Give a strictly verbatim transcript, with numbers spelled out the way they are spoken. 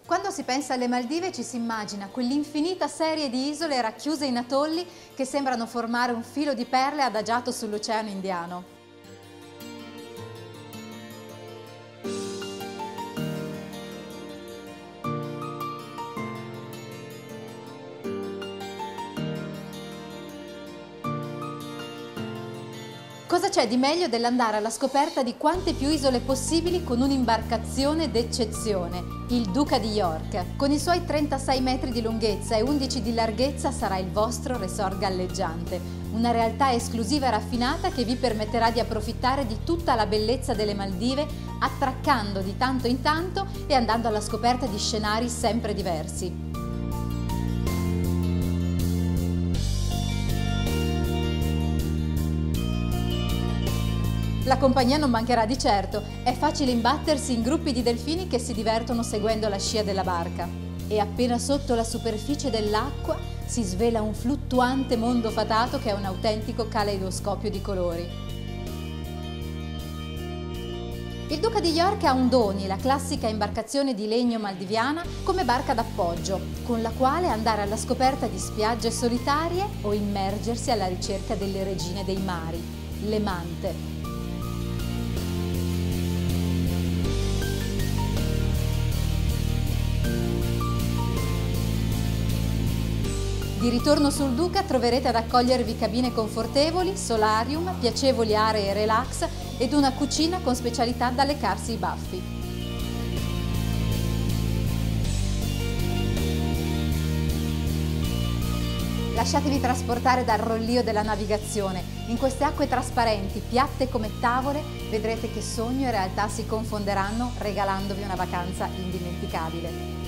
Quando si pensa alle Maldive ci si immagina quell'infinita serie di isole racchiuse in atolli che sembrano formare un filo di perle adagiato sull'Oceano Indiano. Cosa c'è di meglio dell'andare alla scoperta di quante più isole possibili con un'imbarcazione d'eccezione, il Duca di York. Con i suoi trentasei metri di lunghezza e undici di larghezza sarà il vostro resort galleggiante, una realtà esclusiva e raffinata che vi permetterà di approfittare di tutta la bellezza delle Maldive, attraccando di tanto in tanto e andando alla scoperta di scenari sempre diversi. La compagnia non mancherà di certo, è facile imbattersi in gruppi di delfini che si divertono seguendo la scia della barca. E appena sotto la superficie dell'acqua si svela un fluttuante mondo fatato che è un autentico caleidoscopio di colori. Il Duca di York ha un Doni, la classica imbarcazione di legno maldiviana, come barca d'appoggio, con la quale andare alla scoperta di spiagge solitarie o immergersi alla ricerca delle regine dei mari, le mante. Di ritorno sul Duca troverete ad accogliervi cabine confortevoli, solarium, piacevoli aree relax ed una cucina con specialità da leccarsi i baffi. Lasciatevi trasportare dal rollio della navigazione. In queste acque trasparenti, piatte come tavole, vedrete che sogno e realtà si confonderanno regalandovi una vacanza indimenticabile.